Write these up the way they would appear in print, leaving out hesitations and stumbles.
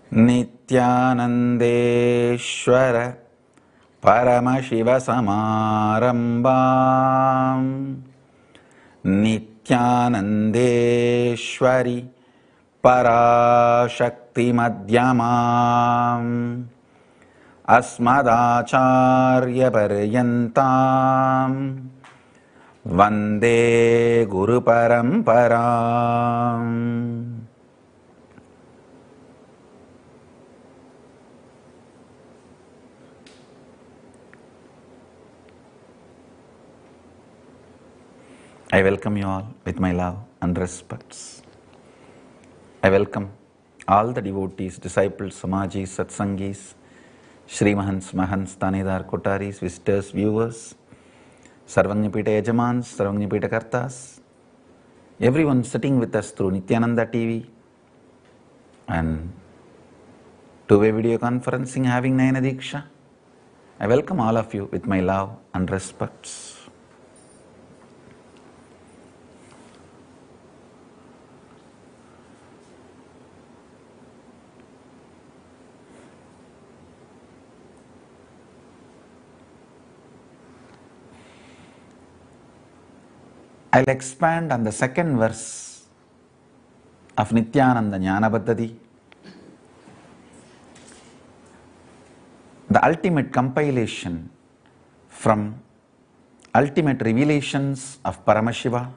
नित्यानन्देश्वर परमशिवसमारम्भाम् नित्यानन्देश्वरि पराशक्तिमध्यमाम् अस्मदाचार्यपर्यन्ताम् वन्दे गुरुपरम्पराम्। I welcome you all with my love and respects. I welcome all the devotees, disciples, Samajis, Satsangis, Shri Mahants, Mahants, Tanidar, Kotaris, visitors, viewers, Sarvangnapita Yajamans, Sarvangnapita Kartas, everyone sitting with us through Nityananda TV and two-way video conferencing having Nayana Diksha. I welcome all of you with my love and respects. I'll expand on the second verse of Nityananda Jnana Paddhati, the ultimate compilation from ultimate revelations of Paramashiva.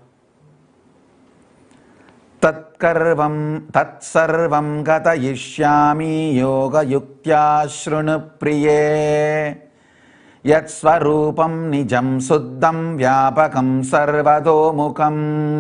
Tatsarvam gatayishyami yoga yuktya shrunu priye Yat svarupam nijam suddham vyapakam sarvatomukam.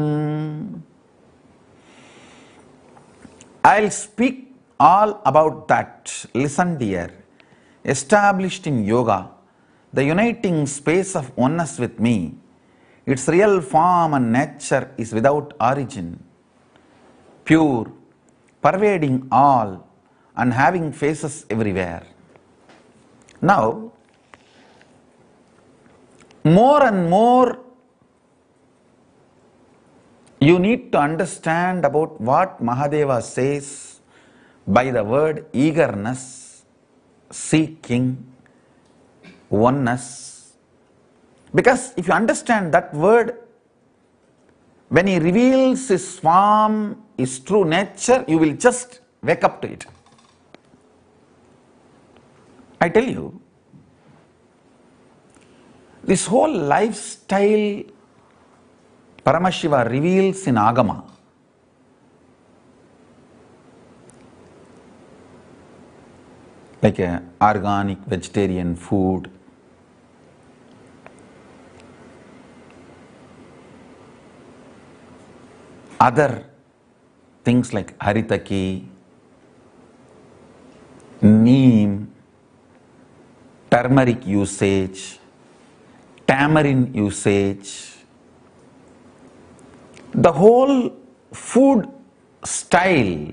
I'll speak all about that. Listen dear. Established in yoga, the uniting space of oneness with me, its real form and nature is without origin, pure, pervading all and having faces everywhere. Now, more and more you need to understand about what Mahadeva says by the word eagerness, seeking, oneness. Because if you understand that word, when he reveals his form, his true nature, you will just wake up to it. I tell you, this whole lifestyle Paramashiva reveals in Agama. Like a organic vegetarian food, other things like haritaki, neem, turmeric usage, tamarind usage, the whole food style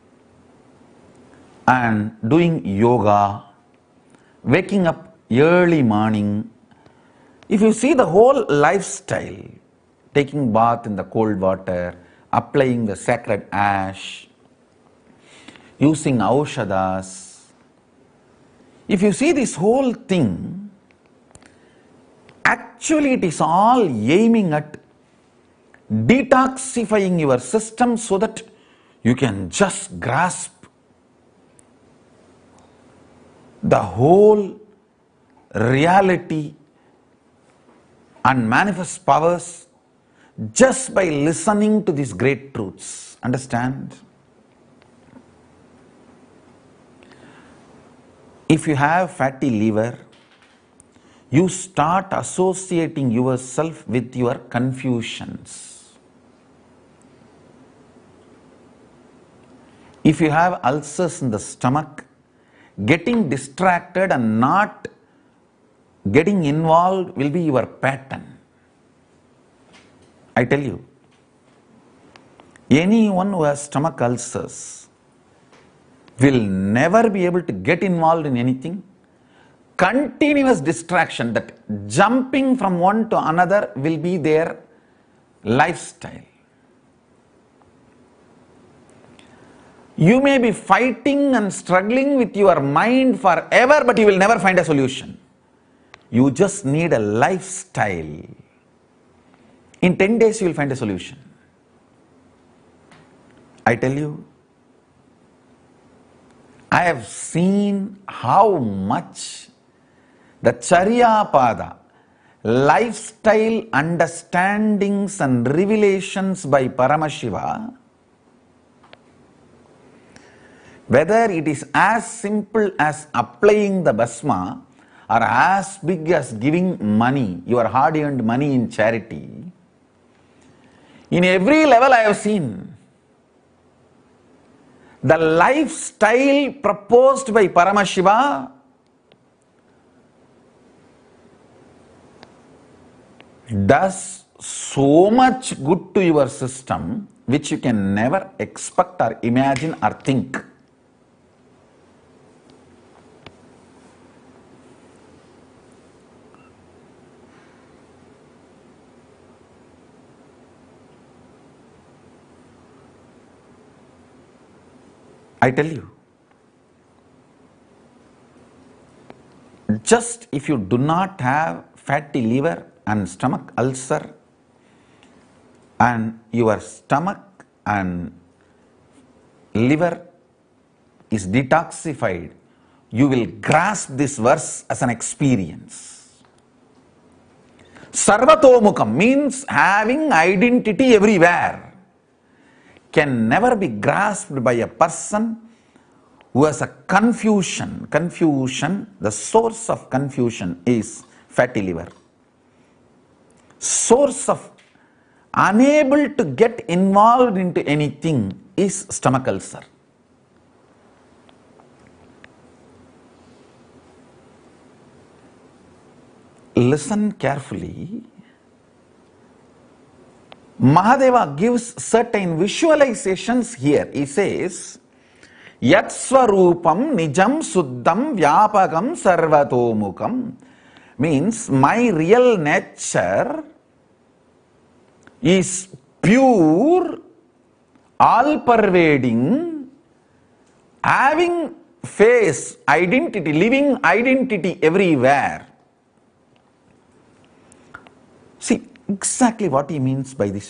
and doing yoga, waking up early morning. If you see the whole lifestyle, taking bath in the cold water, applying the sacred ash, using aushadas, if you see this whole thing, actually it is all aiming at detoxifying your system so that you can just grasp the whole reality and manifest powers just by listening to these great truths. Understand? If you have fatty liver, you start associating yourself with your confusions. If you have ulcers in the stomach, getting distracted and not getting involved will be your pattern. I tell you, anyone who has stomach ulcers will never be able to get involved in anything. Continuous distraction, that jumping from one to another will be their lifestyle. You may be fighting and struggling with your mind forever, but you will never find a solution. You just need a lifestyle. In 10 days, you will find a solution. I tell you, I have seen how much the Charya Pada, lifestyle understandings and revelations by Paramashiva, whether it is as simple as applying the Bhasma or as big as giving money, your hard-earned money in charity, in every level I have seen the lifestyle proposed by Paramashiva does so much good to your system which you can never expect or imagine or think. I tell you, just if you do not have fatty liver and stomach ulcer, and your stomach and liver is detoxified, you will grasp this verse as an experience. Sarvatomukam means having identity everywhere, can never be grasped by a person who has a confusion. The source of confusion is fatty liver. Source of unable to get involved into anything is stomach ulcer. Listen carefully. Mahadeva gives certain visualizations here. He says, Yat Swarupam Nijam Suddham Vyapagam Sarvatomukam, means my real nature is pure, all-pervading, having face, identity, living identity everywhere. See, exactly what he means by this,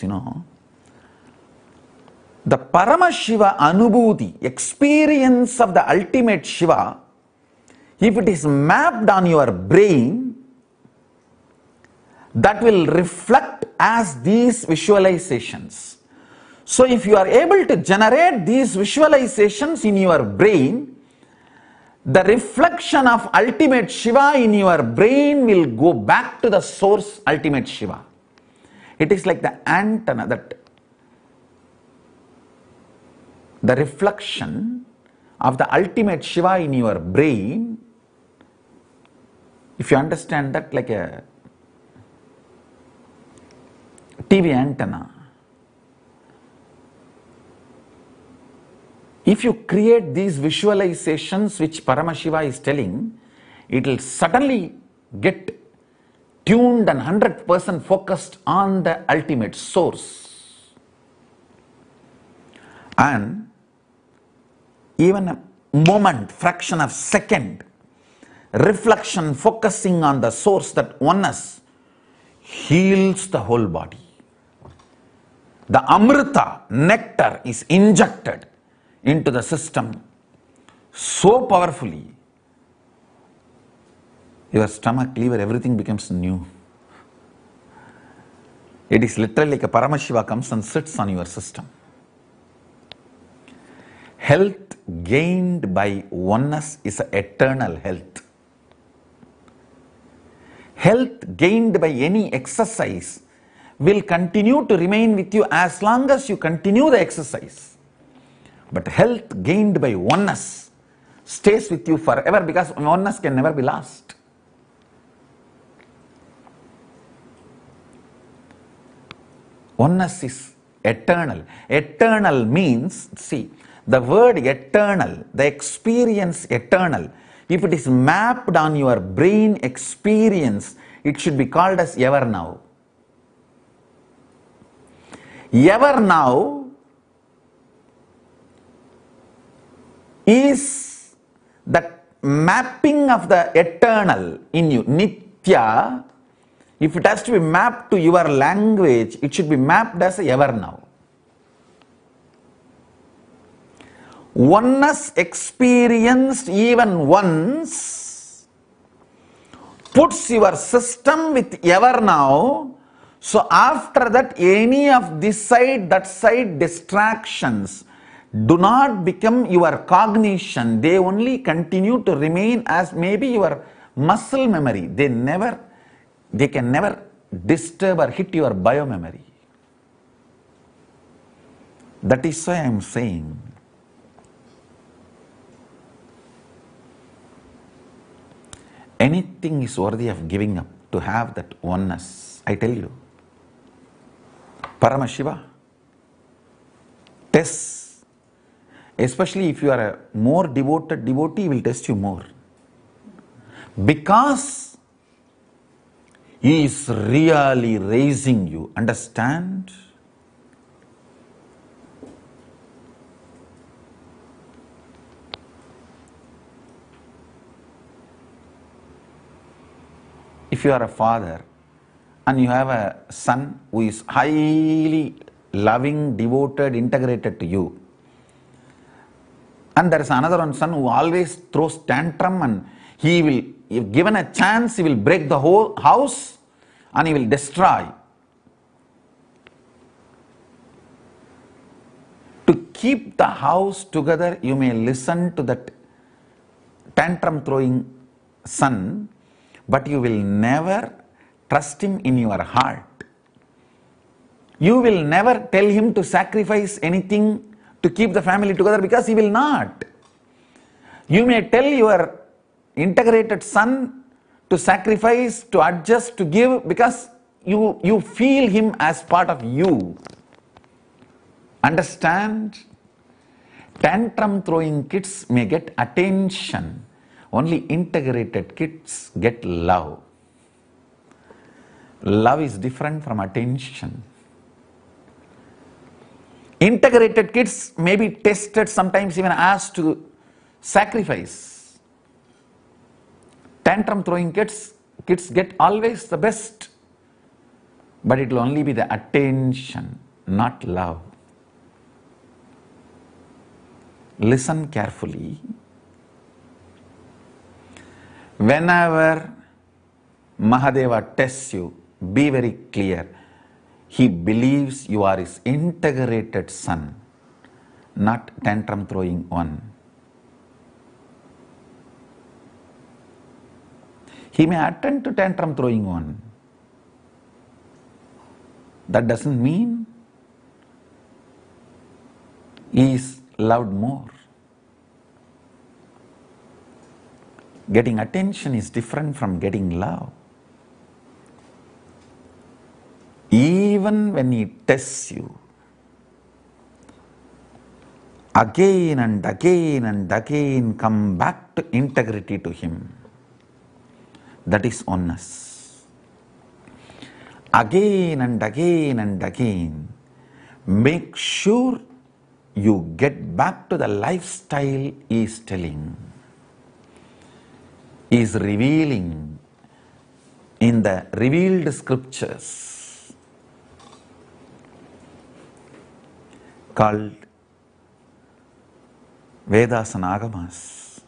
The Paramashiva Anubhuti, experience of the ultimate Shiva, if it is mapped on your brain, that will reflect as these visualizations. So if you are able to generate these visualizations in your brain, the reflection of ultimate Shiva in your brain will go back to the source ultimate Shiva. It is like the antenna, that the reflection of the ultimate Shiva in your brain, if you understand that like a TV antenna, if you create these visualizations which Paramashiva is telling, it will suddenly get tuned and 100% focused on the ultimate source. And even a moment, fraction of second, reflection focusing on the source, that oneness, heals the whole body. The Amrita, nectar, is injected into the system so powerfully, your stomach, liver, everything becomes new. It is literally like a Paramashiva comes and sits on your system. Health gained by oneness is eternal health. Health gained by any exercise will continue to remain with you as long as you continue the exercise. But health gained by oneness stays with you forever, because oneness can never be lost. Oneness is eternal. Eternal means, see, the word eternal, the experience eternal, if it is mapped on your brain experience, it should be called as ever now. Ever now is that mapping of the eternal in you, Nitya. If it has to be mapped to your language, it should be mapped as ever now. Oneness experienced even once puts your system with ever now. So after that, any of this side, that side distractions do not become your cognition. They only continue to remain as maybe your muscle memory. They can never disturb or hit your biomemory. That is why I am saying, anything is worthy of giving up to have that oneness. I tell you, Paramashiva tests, especially if you are a more devoted devotee, he will test you more. Because he is really raising you. Understand? If you are a father and you have a son who is highly loving, devoted, integrated to you, and there is another one son who always throws tantrum, and he will, if given a chance, he will break the whole house and he will destroy. To keep the house together, you may listen to that tantrum throwing son, but you will never trust him in your heart. You will never tell him to sacrifice anything to keep the family together, because he will not. You may tell your integrated son to sacrifice, to adjust, to give, because you feel him as part of you. Understand? Tantrum throwing kids may get attention. Only integrated kids get love. Love is different from attention. Integrated kids may be tested, sometimes even asked to sacrifice. Tantrum throwing kids get always the best, but it will only be the attention, not love. Listen carefully. Whenever Mahadeva tests you, be very clear. He believes you are his integrated son, not tantrum throwing one. He may attend to tantrum throwing one. That doesn't mean he is loved more. Getting attention is different from getting love. Even when he tests you, again and again and again come back to integrity to him. That is oneness. Again and again and again, make sure you get back to the lifestyle he is telling. He is revealing in the revealed scriptures called Vedas and Agamas.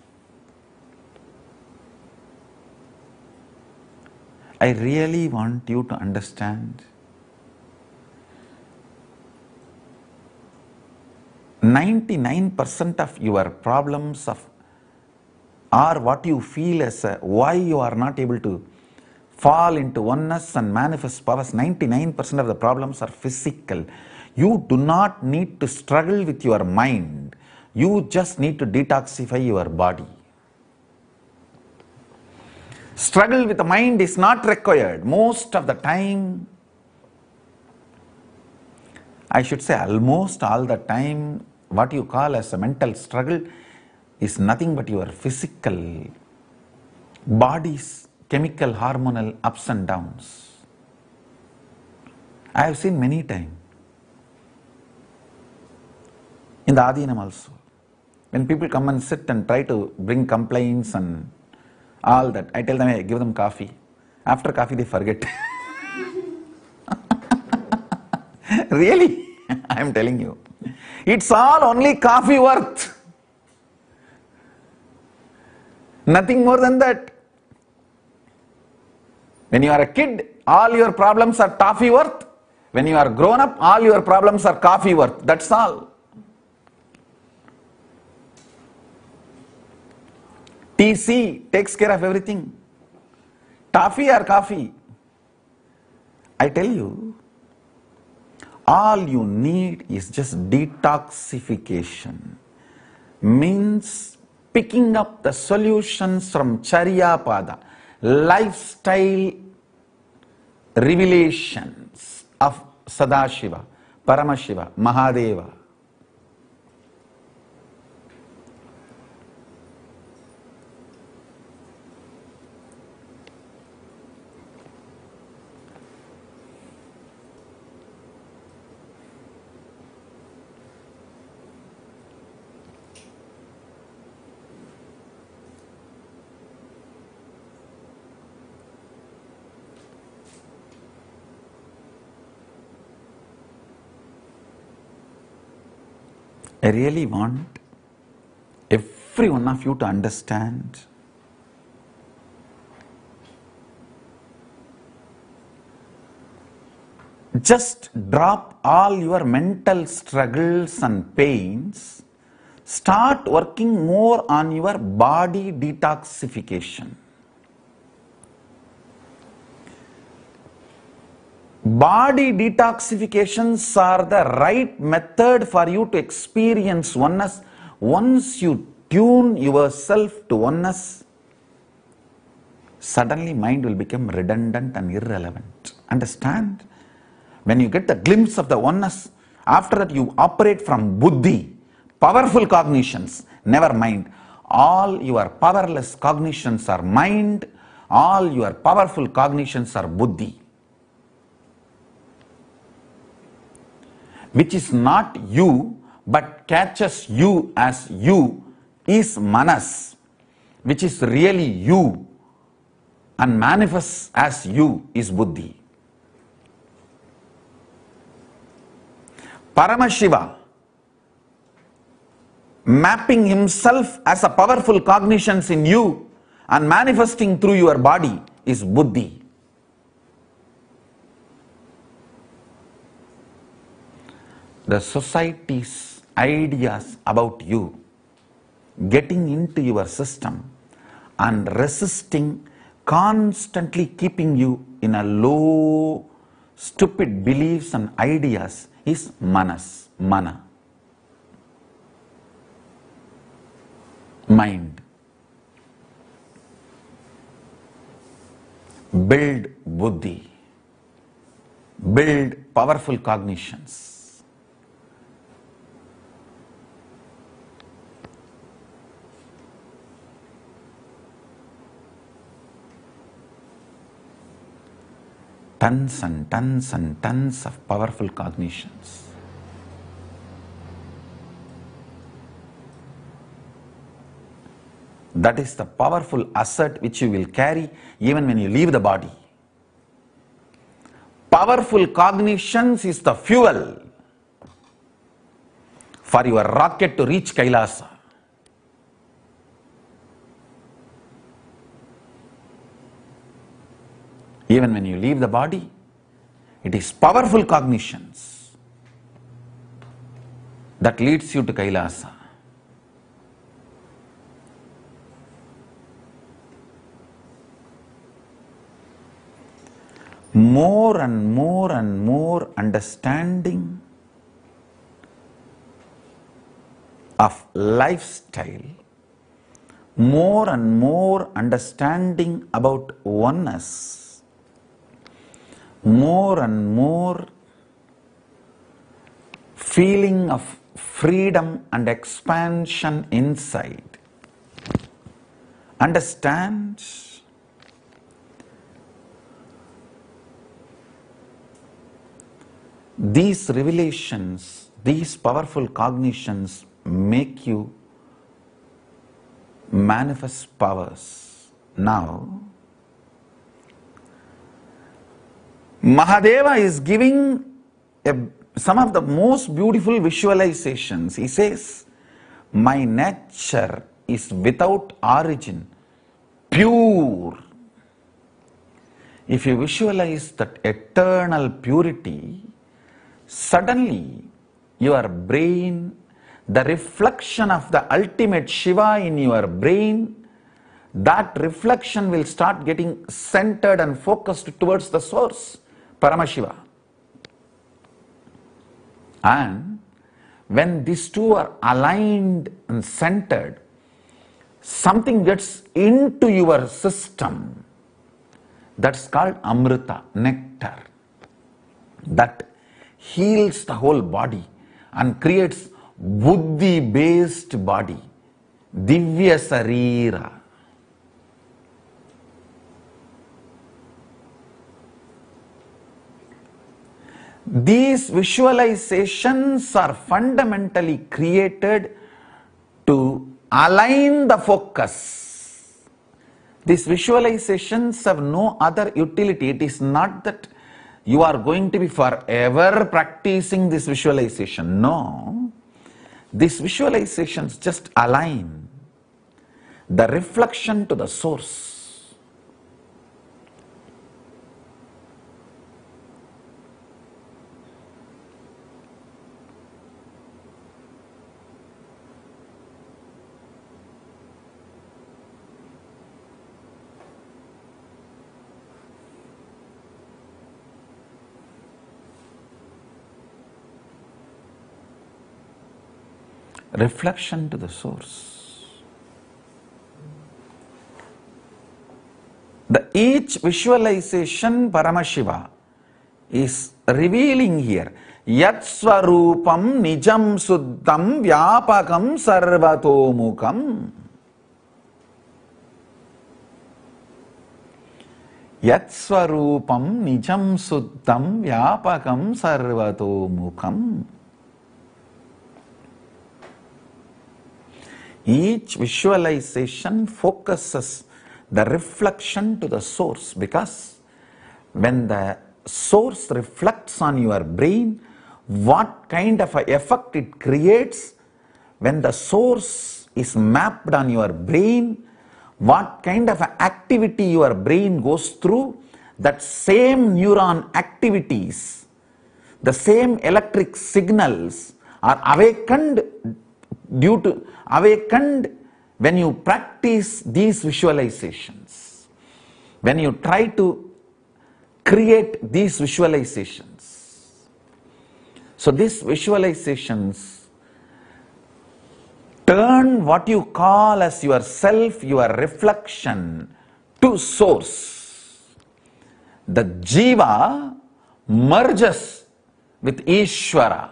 I really want you to understand 99% of your problems or what you feel as why you are not able to fall into oneness and manifest powers, 99% of the problems are physical. You do not need to struggle with your mind. You just need to detoxify your body. Struggle with the mind is not required. Most of the time, I should say almost all the time, what you call as a mental struggle is nothing but your physical body's chemical hormonal ups and downs. I have seen many times in the Adhinam also. When people come and sit and try to bring complaints and all that, I tell them, hey, give them coffee. After coffee, they forget. Really, I am telling you. It's all only coffee worth. Nothing more than that. When you are a kid, all your problems are toffee worth. When you are grown up, all your problems are coffee worth. That's all. TC takes care of everything. Toffee or coffee? I tell you, all you need is just detoxification. Means picking up the solutions from Charyapada, lifestyle revelations of Sadashiva, Paramashiva, Mahadeva. I really want every one of you to understand just drop all your mental struggles and pains, start working more on your body detoxification. Body detoxifications are the right method for you to experience oneness. Once you tune yourself to oneness, suddenly mind will become redundant and irrelevant. Understand? When you get the glimpse of the oneness, after that you operate from buddhi, powerful cognitions, never mind. All your powerless cognitions are mind, all your powerful cognitions are buddhi. Which is not you, but catches you as you, is manas, which is really you and manifests as you, is buddhi. Paramashiva, mapping himself as a powerful cognitions in you and manifesting through your body, is buddhi. The society's ideas about you getting into your system and resisting, constantly keeping you in a low, stupid beliefs and ideas is manas, mana. Mind. Build buddhi. Build powerful cognitions. Tons and tons and tons of powerful cognitions. That is the powerful asset which you will carry even when you leave the body. Powerful cognitions is the fuel for your rocket to reach Kailasa. Even when you leave the body, it is powerful cognitions that leads you to Kailasa. More and more and more understanding of lifestyle, more and more understanding about oneness, more and more feeling of freedom and expansion inside. Understand? These revelations, these powerful cognitions make you manifest powers. Now, Mahadeva is giving some of the most beautiful visualizations. He says, my nature is without origin, pure. If you visualize that eternal purity, suddenly your brain, the reflection of the ultimate Shiva in your brain, that reflection will start getting centered and focused towards the source, Paramashiva. And when these two are aligned and centered, something gets into your system. That's called Amrita, nectar. That heals the whole body and creates Buddhi-based body, Divya Sarira. These visualizations are fundamentally created to align the focus. These visualizations have no other utility. It is not that you are going to be forever practicing this visualization. No. These visualizations just align the reflection to the source. Reflection to the source. Each visualization, Paramashiva, is revealing here, Yat Swarupam Nijam Suddham Vyapakam Sarvatomukam. Yat Swarupam Nijam Suddham Vyapakam Sarvatomukam. Each visualization focuses the reflection to the source, because when the source reflects on your brain, what kind of an effect it creates, when the source is mapped on your brain, what kind of activity your brain goes through, that same neuron activities, the same electric signals are awakened when you practice these visualizations, when you try to create these visualizations. So these visualizations turn what you call as yourself, your reflection, to source. The Jiva merges with Ishvara.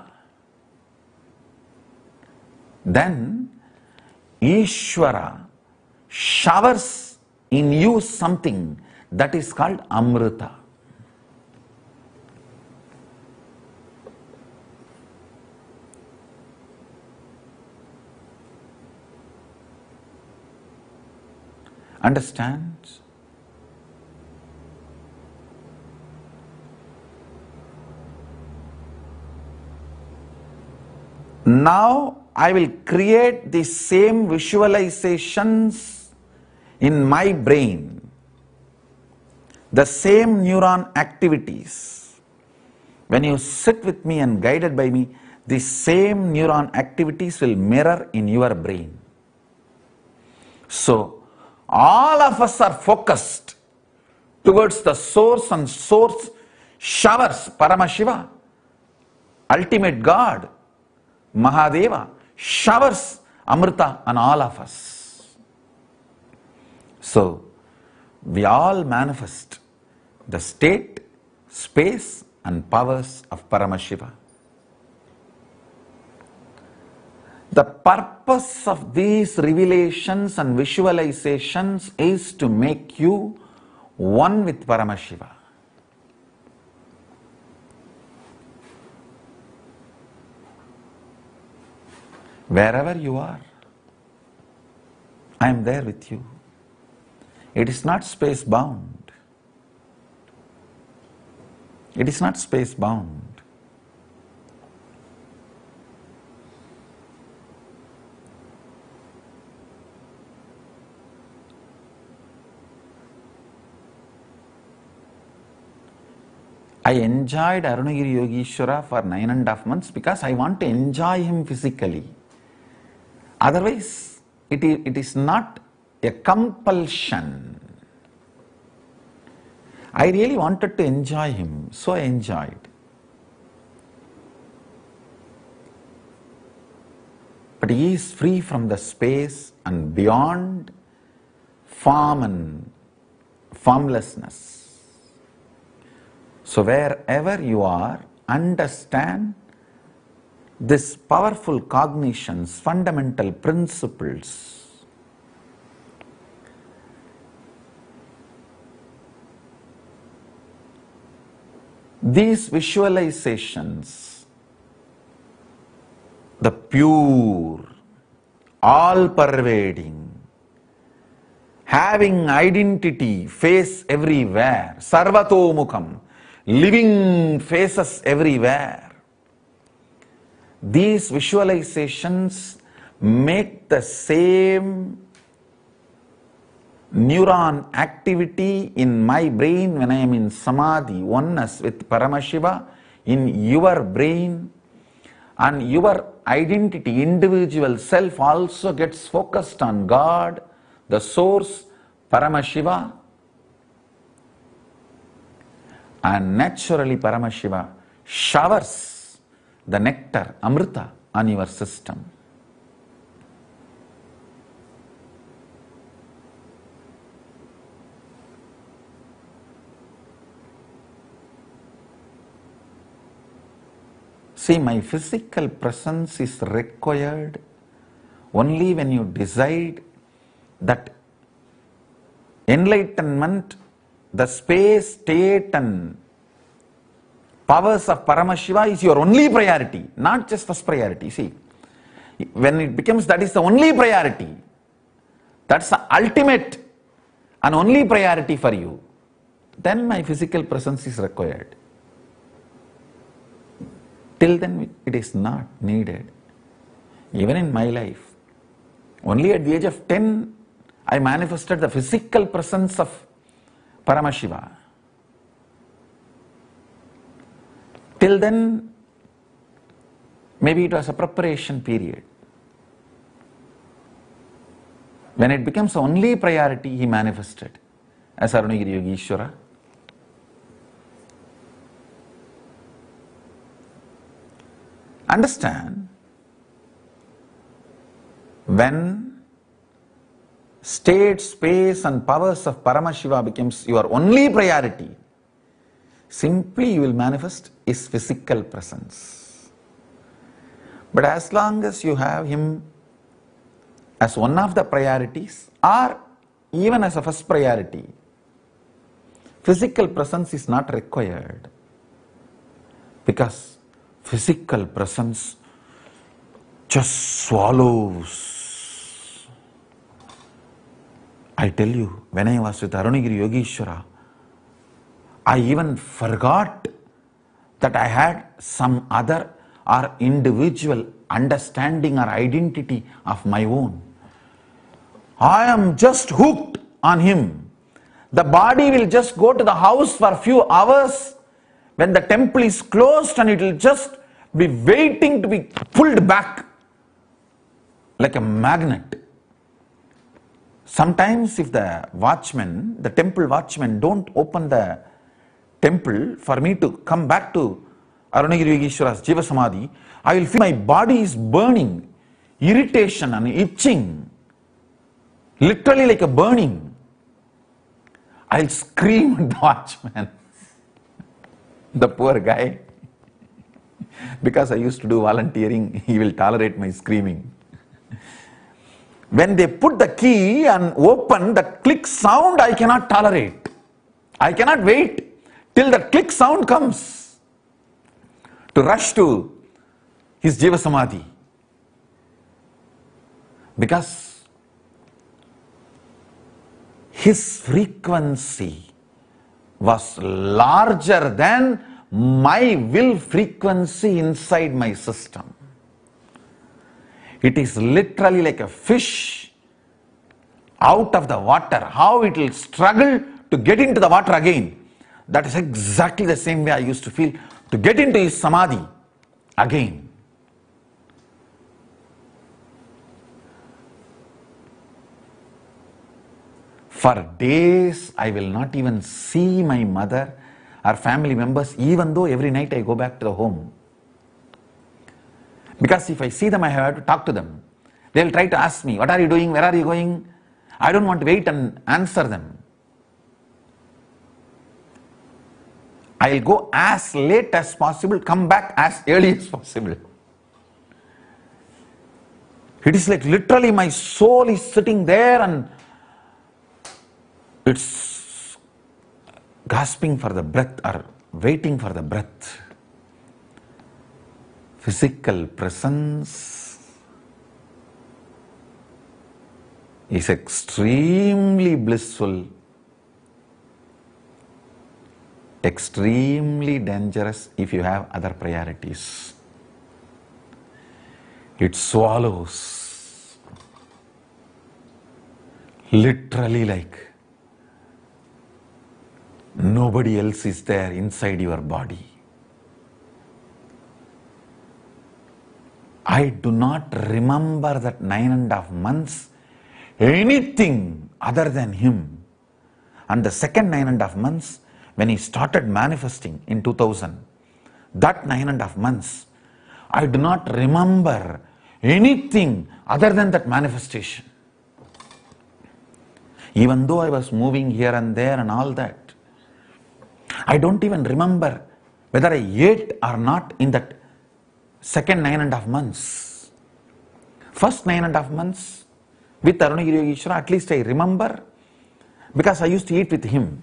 Then Ishvara showers in you something that is called Amrita. Understand? Now I will create the same visualizations in my brain, the same neuron activities. When you sit with me and guided by me, the same neuron activities will mirror in your brain. So, all of us are focused towards the source, and source showers, Paramashiva, ultimate God, Mahadeva, showers Amrita on all of us. So, we all manifest the state, space and powers of Paramashiva. The purpose of these revelations and visualizations is to make you one with Paramashiva. Wherever you are, I am there with you. It is not space bound. It is not space bound. I enjoyed Arunagiri Yogeshwara for 9.5 months because I want to enjoy him physically. Otherwise, it is not a compulsion. I really wanted to enjoy him, so I enjoyed. But he is free from the space and beyond form and formlessness. So wherever you are, understand this powerful cognitions, fundamental principles. These visualizations, the pure, all-pervading, having identity, face everywhere, sarvatomukam, living faces everywhere. These visualizations make the same neuron activity in my brain when I am in samadhi, oneness with Paramashiva, in your brain, and your identity, individual self also gets focused on God, the source, Paramashiva, and naturally Paramashiva showers the nectar, Amrita, on your system. See, my physical presence is required only when you decide that enlightenment, the space, state and powers of Paramashiva is your only priority, not just first priority. See, when it becomes that is the only priority, that's the ultimate and only priority for you, then my physical presence is required. Till then it is not needed. Even in my life, only at the age of 10, I manifested the physical presence of Paramashiva. Till then, maybe it was a preparation period. When it becomes the only priority, he manifested as Arunagiri Yogeshwara. Understand, when state, space and powers of Paramashiva becomes your only priority, simply you will manifest his physical presence. But as long as you have him as one of the priorities or even as a first priority, physical presence is not required, because physical presence just swallows. I tell you, when I was with Arunagiri Yogeshwara, I even forgot that I had some other or individual understanding or identity of my own. I am just hooked on him. The body will just go to the house for a few hours when the temple is closed, and it will just be waiting to be pulled back like a magnet. Sometimes if the watchman, the temple watchman, don't open the temple for me to come back to Arunagiri Yogeshwara's Jiva Samadhi, I will feel my body is burning, irritation and itching, literally like a burning. I'll scream at the watchman. The poor guy, because I used to do volunteering, he will tolerate my screaming. When they put the key and open, the click sound I cannot tolerate. I cannot wait till the click sound comes to rush to his Jiva Samadhi. Because his frequency was larger than my will frequency inside my system. It is literally like a fish out of the water, how it will struggle to get into the water again. That is exactly the same way I used to feel to get into his samadhi again. For days, I will not even see my mother or family members, even though every night I go back to the home. Because if I see them, I have to talk to them. They will try to ask me, what are you doing? Where are you going? I don't want to wait and answer them. I will go as late as possible, come back as early as possible. It is like literally my soul is sitting there and it's gasping for the breath or waiting for the breath. Physical presence is extremely blissful, extremely dangerous if you have other priorities. It swallows, literally like nobody else is there inside your body. I do not remember that 9.5 months anything other than him. And the second 9.5 months, when he started manifesting in 2000, that 9.5 months, I do not remember anything other than that manifestation. Even though I was moving here and there and all that, I don't even remember whether I ate or not in that second 9.5 months. First 9.5 months with Arunagiri Yogeshwara, at least I remember because I used to eat with him.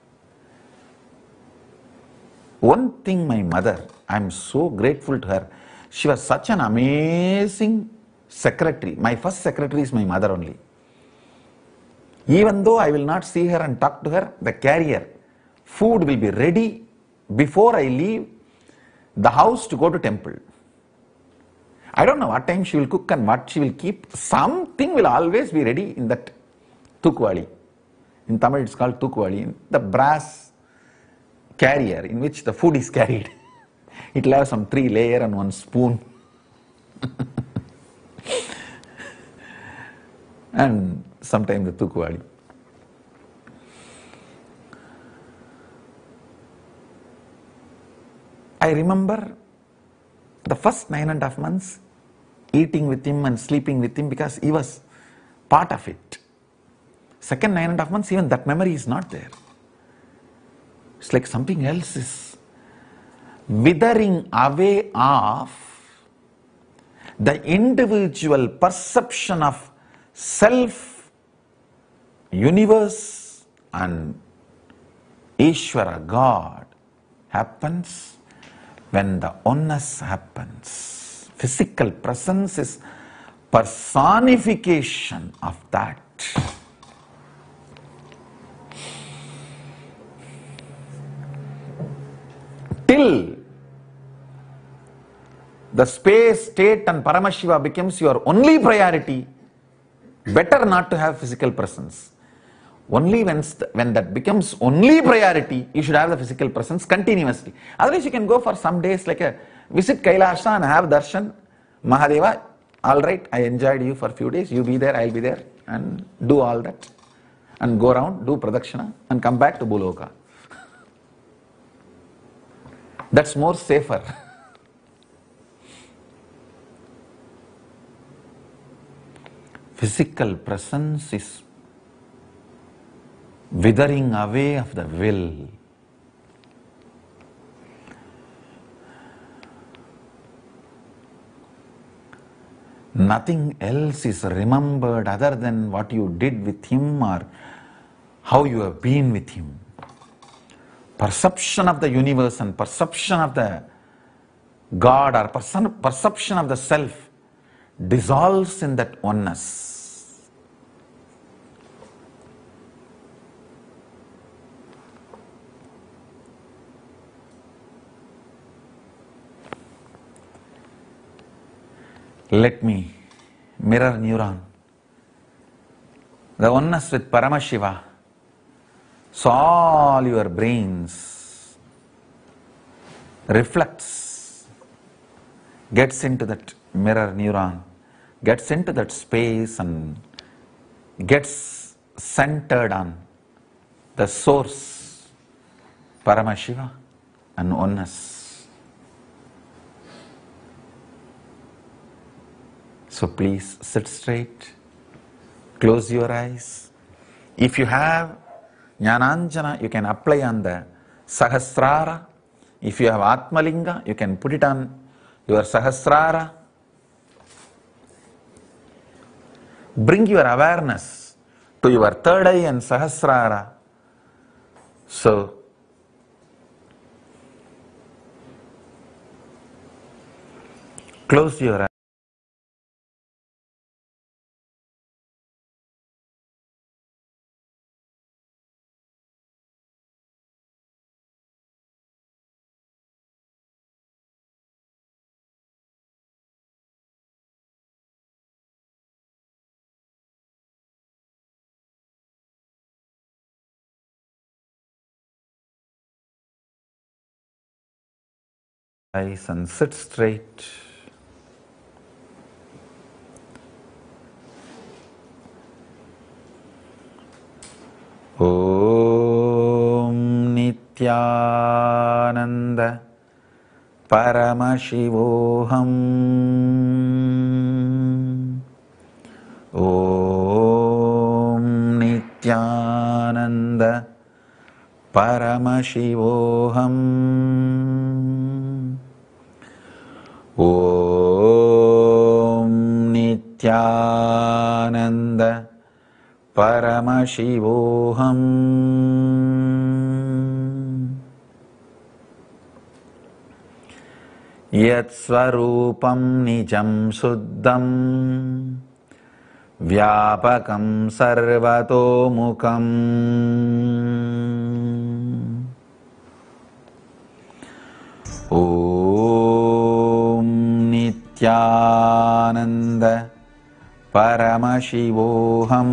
One thing, my mother, I am so grateful to her. She was such an amazing secretary. My first secretary is my mother only. Even though I will not see her and talk to her, the carrier, food will be ready before I leave the house to go to temple. I don't know what time she will cook and what she will keep. Something will always be ready in that tukvali. In Tamil it's called tukvali, the brass carrier in which the food is carried. It will have some 3 layers and 1 spoon. And sometimes the tukvali. I remember the first 9.5 months eating with him and sleeping with him because he was part of it. Second 9.5 months, even that memory is not there. It's like something else is withering away of the individual perception of self, universe and Ishvara, God, happens when the oneness happens. Physical presence is personification of that. Till the space, state and Paramashiva becomes your only priority, better not to have physical presence. Only when that becomes only priority, you should have the physical presence continuously. Otherwise you can go for some days like a visit Kailasa and have darshan. Mahadeva, all right, I enjoyed you for a few days, you be there, I'll be there, and do all that. And go around, do pradakshina and come back to Bhuloka. That's more safer. Physical presence is withering away of the will. Nothing else is remembered other than what you did with him or how you have been with him. Perception of the universe and perception of the God or perception of the self dissolves in that oneness. Let me, mirror neuron, the oneness with Paramashiva. So all your brains reflects, gets into that mirror neuron, gets into that space and gets centered on the source, Paramashiva and oneness. So please sit straight, close your eyes. If you have Jnananjana, you can apply on the Sahasrara. If you have Atmalinga, you can put it on your Sahasrara. Bring your awareness to your third eye and Sahasrara. So, close your eyes. And sit straight. Om Nityananda Paramashivoham. Om Nityananda Paramashivoham. Om Nityananda Paramashivoham. Yat Swarupam Nijam Suddham Vyapakam Sarvato Mukam. Om Nityananda Paramashivoham.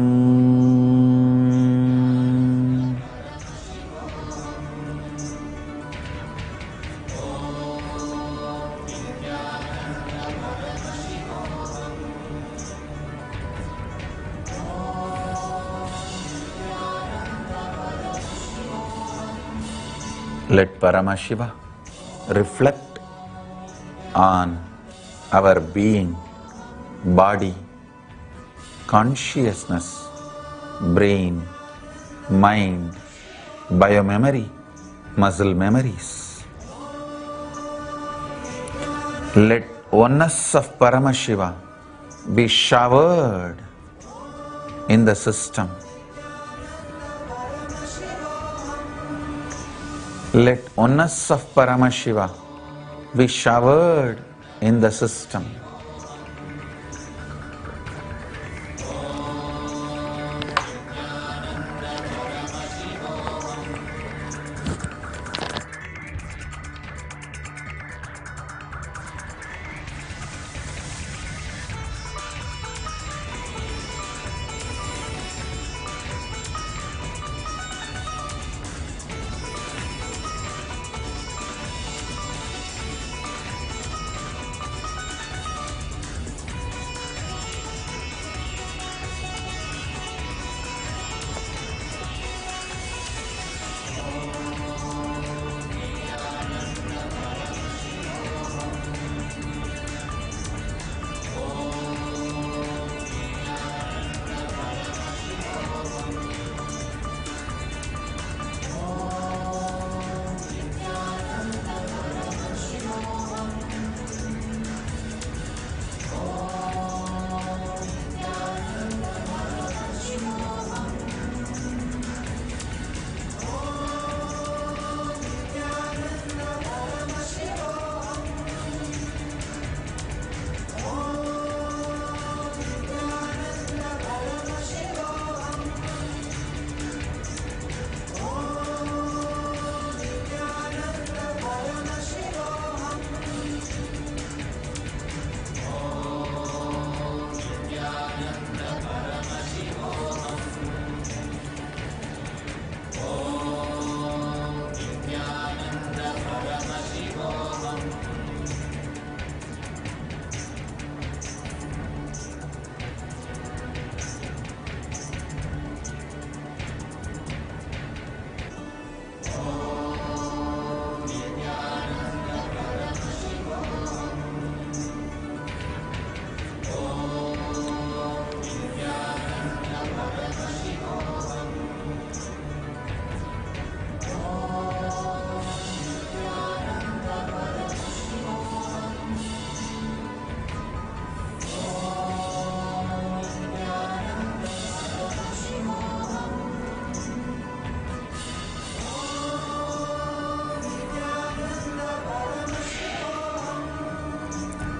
Let Paramashiva reflect on our being, body, consciousness, brain, mind, biomemory, muscle memories. Let oneness of Paramashiva be showered in the system. Let oneness of Paramashiva be showered in the system.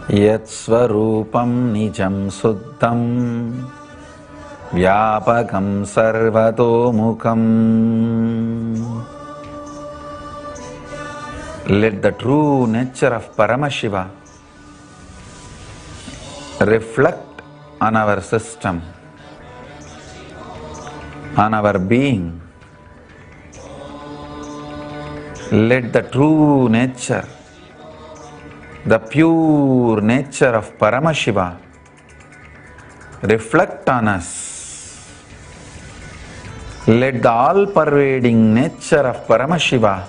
Yat Swarupam Nijam Suddham Vyapakam Sarvato Mukam. Let the true nature of Paramashiva reflect on our system, on our being. Let the true nature, the pure nature of Paramashiva reflect on us. Let the all-pervading nature of Paramashiva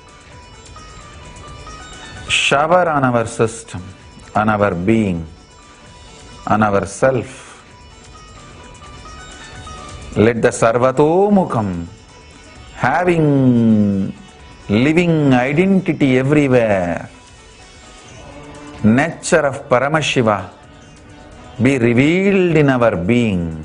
shower on our system, on our being, on our self. Let the Sarvatomukam, having living identity everywhere, nature of Paramashiva be revealed in our being.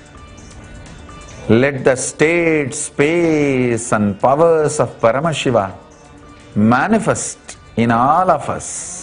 Let the state, space and powers of Paramashiva manifest in all of us.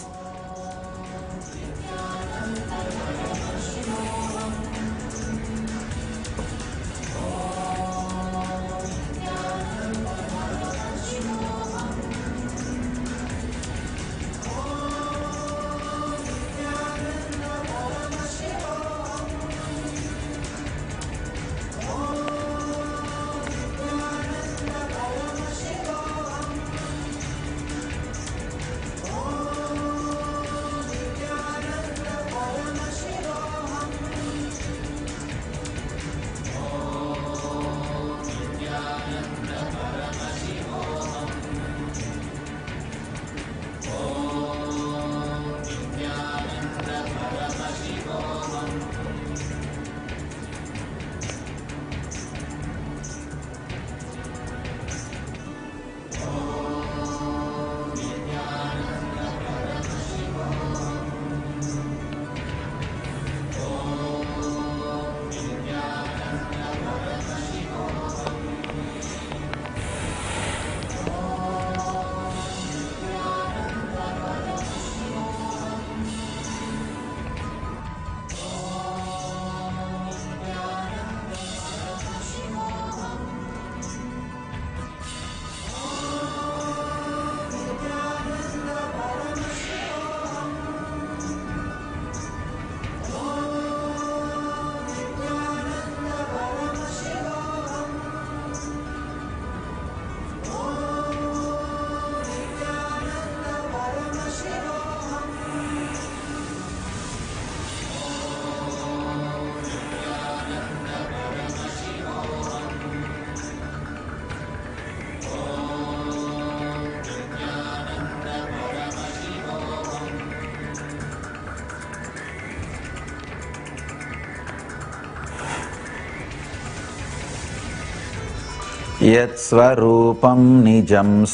Yat Swarupam Nijam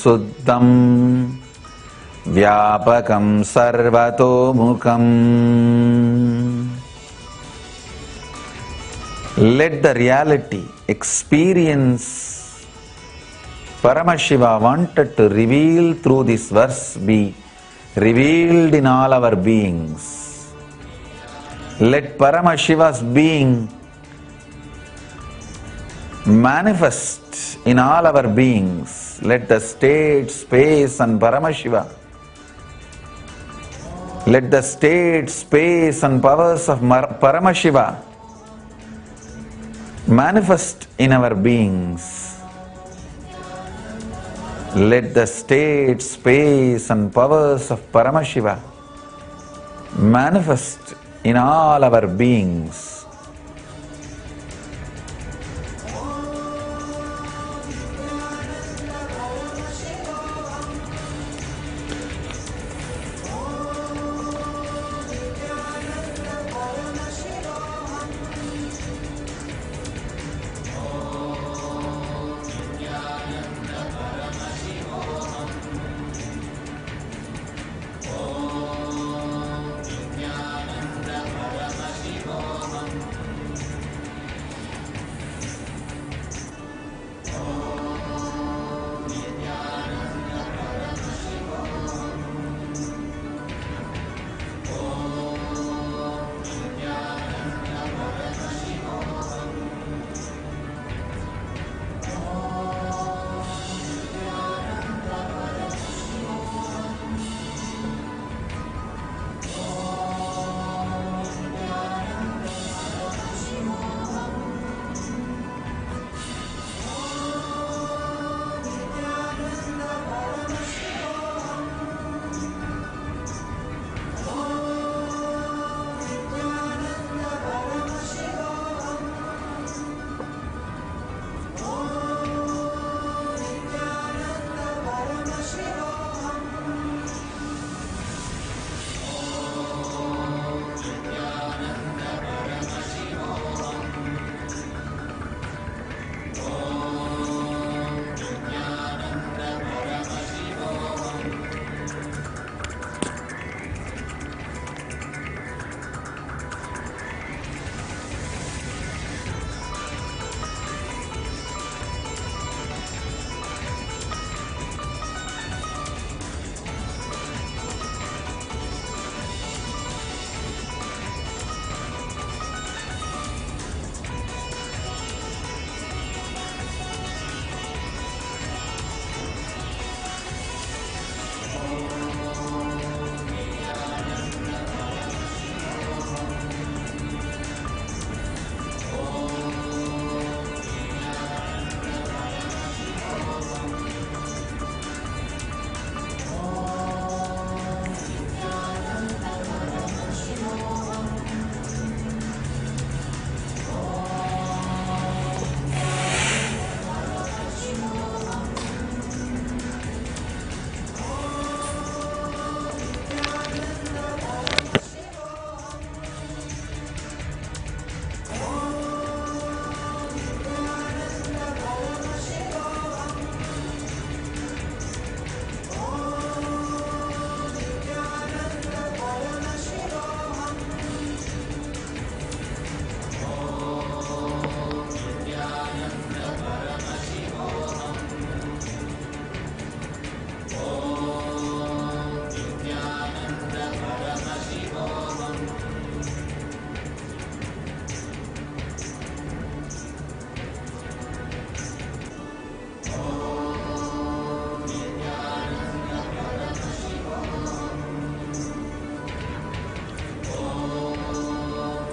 Suddham Vyapakam Sarvato Mukam. Let the reality, experience Paramashiva wanted to reveal through this verse be revealed in all our beings. Let Paramashiva's being manifest in all our beings. Let the state, space and Paramashiva, let the state, space and powers of Paramashiva manifest in our beings. Let the state, space and powers of Paramashiva manifest in all our beings.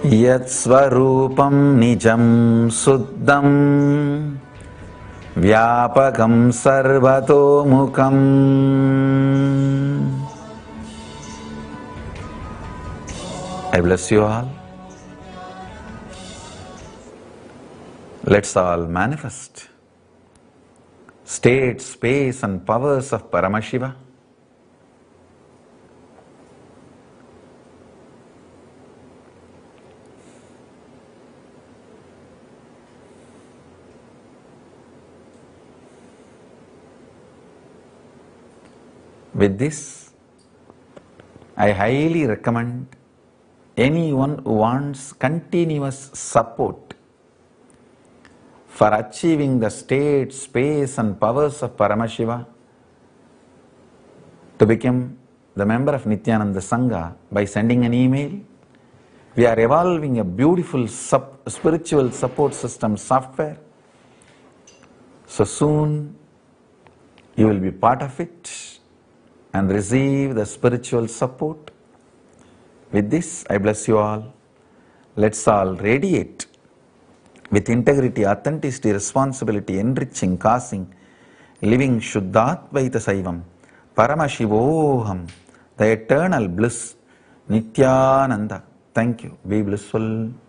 Yat Swarupam Nijam Suddham Vyapakam Sarvato Mukam. I bless you all. Let's all manifest state, space and powers of Paramashiva. With this, I highly recommend anyone who wants continuous support for achieving the state, space and powers of Paramashiva to become the member of Nityananda Sangha by sending an email. We are evolving a beautiful spiritual support system software. So soon you will be part of it and receive the spiritual support. With this, I bless you all. Let's all radiate with integrity, authenticity, responsibility, enriching, causing, living Shuddhatvaita Saivam, Paramashivoham, the eternal bliss, Nityananda. Thank you. Be blissful.